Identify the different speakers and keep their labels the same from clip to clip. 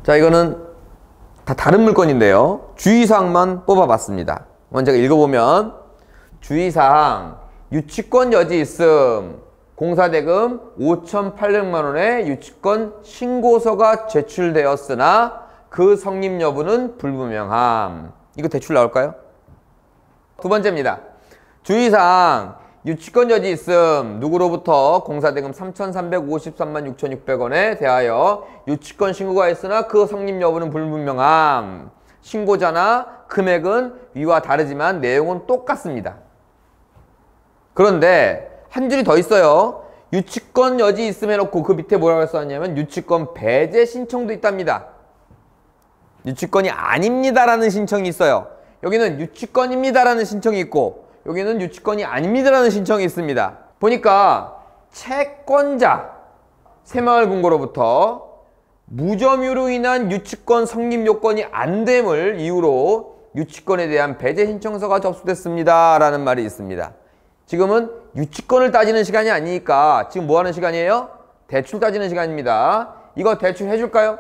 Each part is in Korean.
Speaker 1: 자, 이거는 다 다른 물건인데요. 주의사항만 뽑아봤습니다. 먼저 제가 읽어보면 주의사항 유치권 여지 있음 공사대금 5,800만 원의 유치권 신고서가 제출되었으나 그 성립 여부는 불분명함. 이거 대출 나올까요? 두 번째입니다. 주의사항 유치권 여지 있음 누구로부터 공사대금 3,353만 6,600원에 대하여 유치권 신고가 있으나 그 성립 여부는 불분명함. 신고자나 금액은 위와 다르지만 내용은 똑같습니다. 그런데 한 줄이 더 있어요. 유치권 여지 있음 해놓고 그 밑에 뭐라고 써놨냐면 유치권 배제 신청도 있답니다. 유치권이 아닙니다라는 신청이 있어요. 여기는 유치권입니다라는 신청이 있고 여기는 유치권이 아닙니다라는 신청이 있습니다. 보니까 채권자 새마을금고로부터 무점유로 인한 유치권 성립 요건이 안 됨을 이유로 유치권에 대한 배제 신청서가 접수됐습니다 라는 말이 있습니다. 지금은 유치권을 따지는 시간이 아니니까 지금 뭐 하는 시간이에요? 대출 따지는 시간입니다. 이거 대출 해줄까요?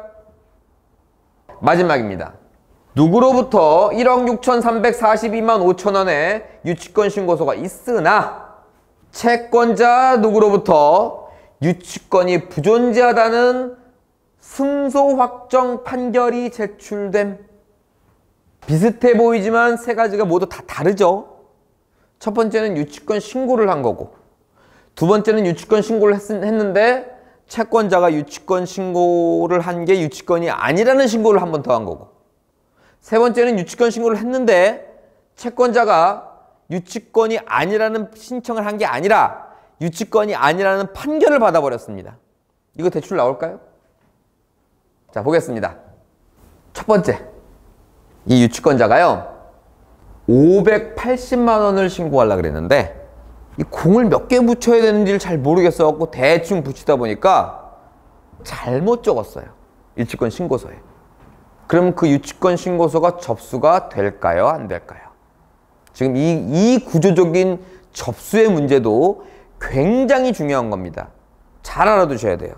Speaker 1: 마지막입니다. 누구로부터 1억 6,342만 5천 원의 유치권 신고서가 있으나 채권자 누구로부터 유치권이 부존재하다는 승소 확정 판결이 제출됨. 비슷해 보이지만 세 가지가 모두 다 다르죠. 첫 번째는 유치권 신고를 한 거고 두 번째는 유치권 신고를 했는데 채권자가 유치권 신고를 한 게 유치권이 아니라는 신고를 한 번 더 한 거고 세 번째는 유치권 신고를 했는데 채권자가 유치권이 아니라는 신청을 한 게 아니라 유치권이 아니라는 판결을 받아버렸습니다. 이거 대출 나올까요? 자, 보겠습니다. 첫 번째, 이 유치권자가요 580만 원을 신고하려고 그랬는데 이 공을 몇 개 붙여야 되는지를 잘 모르겠어갖고 대충 붙이다 보니까 잘못 적었어요. 유치권 신고서에. 그럼 그 유치권 신고서가 접수가 될까요? 안 될까요? 지금 이 구조적인 접수의 문제도 굉장히 중요한 겁니다. 잘 알아두셔야 돼요.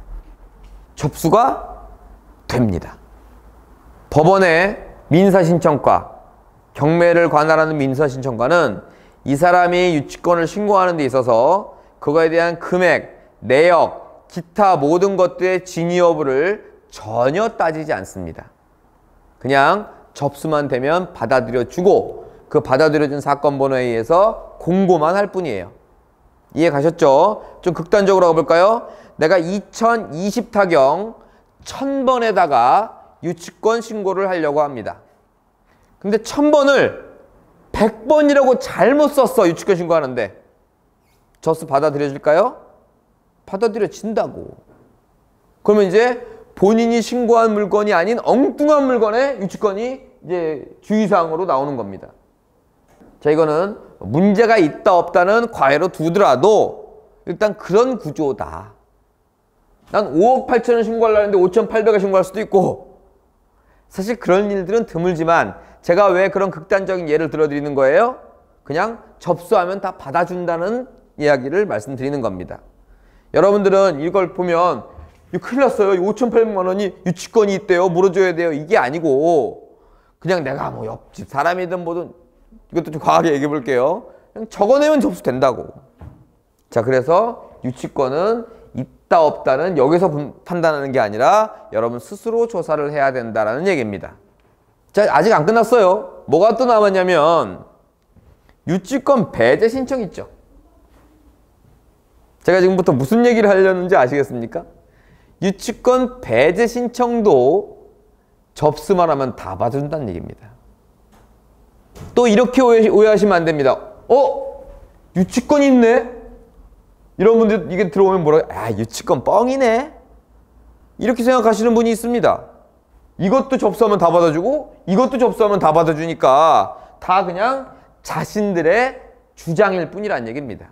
Speaker 1: 접수가 됩니다. 법원의 민사신청과 경매를 관할하는 민사신청과는 이 사람이 유치권을 신고하는 데 있어서 그거에 대한 금액, 내역, 기타 모든 것들의 진위 여부를 전혀 따지지 않습니다. 그냥 접수만 되면 받아들여주고 그 받아들여준 사건 번호에 의해서 공고만 할 뿐이에요. 이해 가셨죠? 좀 극단적으로 가볼까요? 내가 2020타경 1000번에다가 유치권 신고를 하려고 합니다. 근데 1000번을 100번이라고 잘못 썼어. 유치권 신고하는데 접수 받아들여질까요? 받아들여진다고. 그러면 이제 본인이 신고한 물건이 아닌 엉뚱한 물건에 유치권이 이제 주의사항으로 나오는 겁니다. 자, 이거는 문제가 있다 없다는 과외로 두더라도 일단 그런 구조다. 난 5억 8천을 신고하려는데 5,800을 신고할 수도 있고 사실 그런 일들은 드물지만 제가 왜 그런 극단적인 예를 들어드리는 거예요? 그냥 접수하면 다 받아준다는 이야기를 말씀드리는 겁니다. 여러분들은 이걸 보면 이거 큰일 났어요. 5,800만 원이 유치권이 있대요. 물어줘야 돼요. 이게 아니고 그냥 내가 뭐 옆집 사람이든 뭐든 이것도 좀 과하게 얘기해 볼게요. 그냥 적어내면 접수된다고. 자, 그래서 유치권은 있다 없다는 여기서 판단하는 게 아니라 여러분 스스로 조사를 해야 된다는 얘기입니다. 자, 아직 안 끝났어요. 뭐가 또 남았냐면 유치권 배제 신청 있죠. 제가 지금부터 무슨 얘기를 하려는지 아시겠습니까? 유치권 배제 신청도 접수만 하면 다 받아준다는 얘기입니다. 또 이렇게 오해하시면 안 됩니다. 유치권이 있네? 이런 분들 이게 들어오면 뭐라고? 아, 유치권 뻥이네? 이렇게 생각하시는 분이 있습니다. 이것도 접수하면 다 받아주고 이것도 접수하면 다 받아주니까 다 그냥 자신들의 주장일 뿐이란 얘기입니다.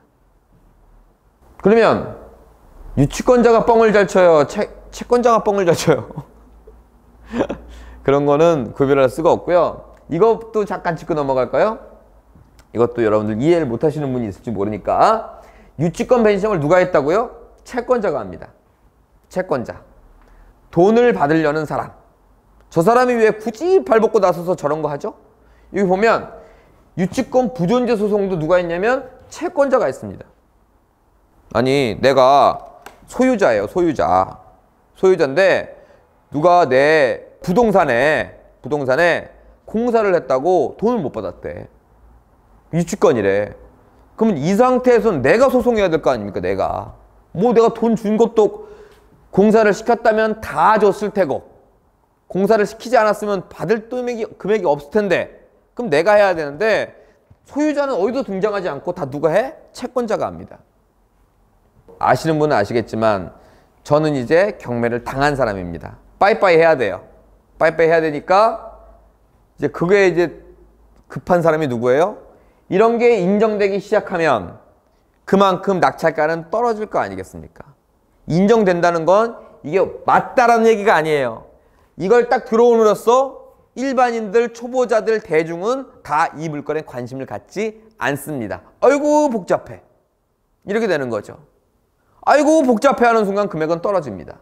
Speaker 1: 그러면 유치권자가 뻥을 잘 쳐요? 채권자가 뻥을 잘 쳐요? 그런 거는 구별할 수가 없고요. 이것도 잠깐 짚고 넘어갈까요? 이것도 여러분들 이해를 못 하시는 분이 있을지 모르니까 유치권 배제 신청을 누가 했다고요? 채권자가 합니다. 채권자. 돈을 받으려는 사람. 저 사람이 왜 굳이 발벗고 나서서 저런 거 하죠? 여기 보면 유치권 부존재 소송도 누가 했냐면 채권자가 했습니다. 아니 내가 소유자예요. 소유자인데 누가 내 부동산에 공사를 했다고 돈을 못 받았대. 유치권이래. 그러면 이 상태에서는 내가 소송해야 될 거 아닙니까? 내가 돈 준 것도 공사를 시켰다면 다 줬을 테고 공사를 시키지 않았으면 받을 금액이 없을 텐데 그럼 내가 해야 되는데 소유자는 어디도 등장하지 않고 다 누가 해? 채권자가 합니다. 아시는 분은 아시겠지만 저는 이제 경매를 당한 사람입니다. 빠이빠이 해야 돼요. 빠이빠이 해야 되니까 이제 그게 이제 급한 사람이 누구예요? 이런 게 인정되기 시작하면 그만큼 낙찰가는 떨어질 거 아니겠습니까? 인정된다는 건 이게 맞다라는 얘기가 아니에요. 이걸 딱 들어옴으로써 일반인들, 초보자들, 대중은 다 이 물건에 관심을 갖지 않습니다. 아이고 복잡해. 이렇게 되는 거죠. 아이고 복잡해하는 순간 금액은 떨어집니다.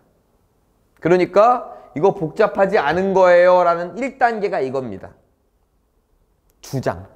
Speaker 1: 그러니까 이거 복잡하지 않은 거예요 라는 1단계가 이겁니다. 주장.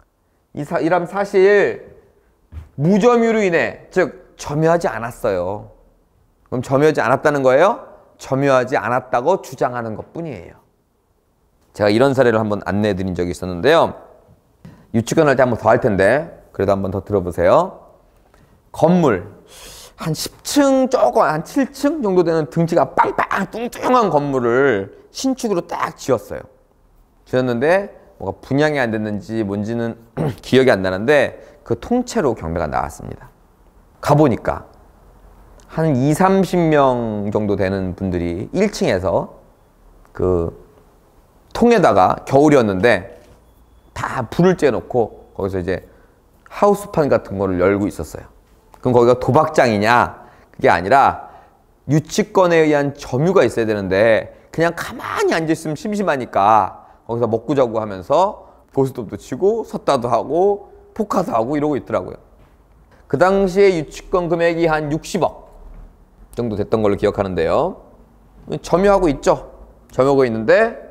Speaker 1: 이람 사실 무점유로 인해 즉 점유하지 않았어요. 그럼 점유하지 않았다는 거예요? 점유하지 않았다고 주장하는 것뿐이에요. 제가 이런 사례를 한번 안내해 드린 적이 있었는데요. 유치권 할 때 한번 더 할 텐데 그래도 한번 더 들어보세요. 건물 한 10층 조금 한 7층 정도 되는 등치가 빵빵 뚱뚱한 건물을 신축으로 딱 지었어요. 지었는데 뭐가 분양이 안 됐는지 뭔지는 기억이 안 나는데 그 통째로 경매가 나왔습니다. 가보니까 한 20-30명 정도 되는 분들이 1층에서 그 통에다가 겨울이었는데 다 불을 쬐놓고 거기서 이제 하우스판 같은 거를 열고 있었어요. 그럼 거기가 도박장이냐? 그게 아니라 유치권에 의한 점유가 있어야 되는데 그냥 가만히 앉아있으면 심심하니까 거기서 먹고 자고 하면서 고스톱도 치고 섰다도 하고 포카도 하고 이러고 있더라고요. 그 당시에 유치권 금액이 한 60억 정도 됐던 걸로 기억하는데요. 점유하고 있죠. 점유하고 있는데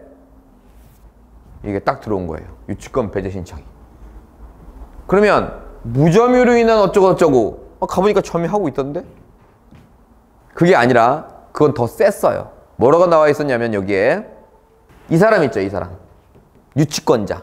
Speaker 1: 이게 딱 들어온 거예요. 유치권 배제 신청이. 그러면 무점유로 인한 어쩌고저쩌고 가보니까 점유하고 있던데? 그게 아니라 그건 더 셌어요. 뭐라고 나와 있었냐면 여기에 이 사람 있죠. 이 사람. 유치권자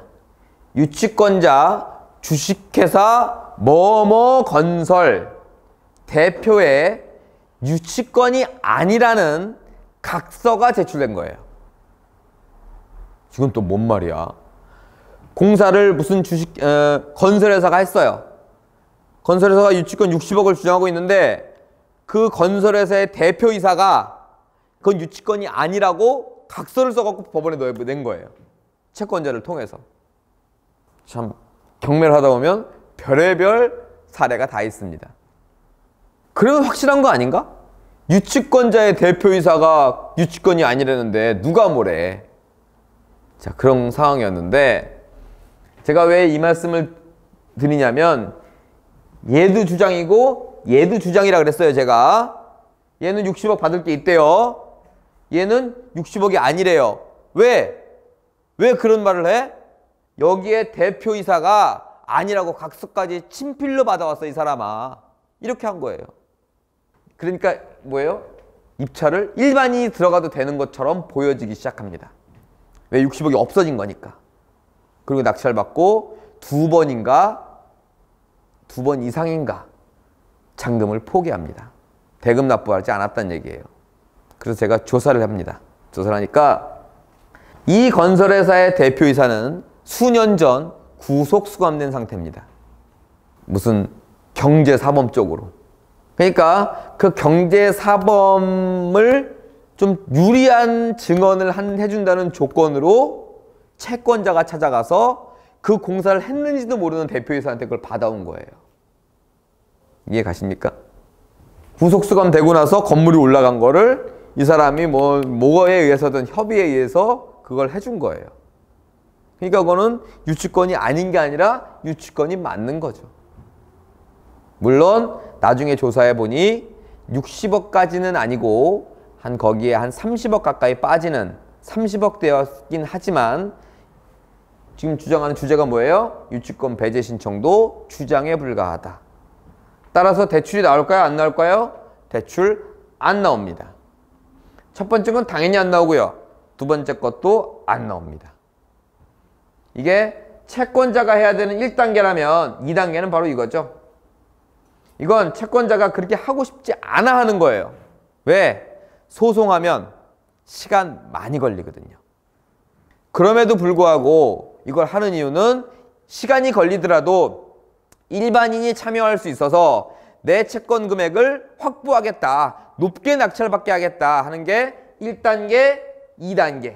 Speaker 1: 주식회사 뭐뭐 건설 대표의 유치권이 아니라는 각서가 제출된 거예요. 지금 또 뭔 말이야? 공사를 무슨 건설회사가 했어요. 건설회사가 유치권 60억을 주장하고 있는데 그 건설회사의 대표이사가 그건 유치권이 아니라고 각서를 써갖고 법원에 낸 거예요. 채권자를 통해서. 참 경매를 하다 보면 별의별 사례가 다 있습니다. 그러면 확실한 거 아닌가? 유치권자의 대표이사가 유치권이 아니라는데 누가 뭐래? 자, 그런 상황이었는데 제가 왜 이 말씀을 드리냐면 얘도 주장이고 얘도 주장이라 그랬어요. 제가 얘는 60억 받을 게 있대요. 얘는 60억이 아니래요. 왜 그런 말을 해? 여기에 대표이사가 아니라고 각서까지 친필로 받아왔어. 이 사람아. 이렇게 한 거예요. 그러니까 뭐예요? 입찰을 일반인이 들어가도 되는 것처럼 보여지기 시작합니다. 왜? 60억이 없어진 거니까. 그리고 낙찰받고 두 번 이상인가 잔금을 포기합니다. 대금 납부하지 않았다는 얘기예요. 그래서 제가 조사를 합니다. 조사를 하니까 이 건설회사의 대표이사는 수년 전 구속 수감된 상태입니다. 무슨 경제사범 쪽으로. 그러니까 그 경제사범을 좀 유리한 증언을 해준다는 조건으로 채권자가 찾아가서 그 공사를 했는지도 모르는 대표이사한테 그걸 받아온 거예요. 이해 가십니까? 구속수감 되고 나서 건물이 올라간 거를 이 사람이 뭐에 의해서든 협의에 의해서 그걸 해준 거예요. 그러니까 그거는 유치권이 아닌 게 아니라 유치권이 맞는 거죠. 물론 나중에 조사해 보니 60억까지는 아니고 거기에 한 30억 가까이 빠지는 30억 되었긴 하지만 지금 주장하는 주제가 뭐예요? 유치권 배제 신청도 주장에 불과하다. 따라서 대출이 나올까요? 안 나올까요? 대출 안 나옵니다. 첫 번째 건 당연히 안 나오고요. 두 번째 것도 안 나옵니다. 이게 채권자가 해야 되는 1단계라면 2단계는 바로 이거죠. 이건 채권자가 그렇게 하고 싶지 않아 하는 거예요. 왜? 소송하면 시간 많이 걸리거든요. 그럼에도 불구하고 이걸 하는 이유는 시간이 걸리더라도 일반인이 참여할 수 있어서 내 채권 금액을 확보하겠다, 높게 낙찰받게 하겠다 하는 게 1단계, 2단계.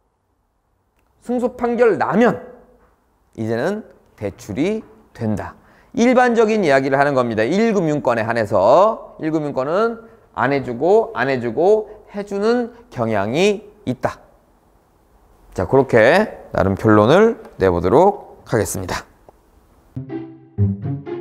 Speaker 1: 승소 판결 나면 이제는 대출이 된다. 일반적인 이야기를 하는 겁니다. 1금융권에 한해서 1금융권은 안 해주고 해주는 경향이 있다. 자, 그렇게 나름 결론을 내보도록 하겠습니다.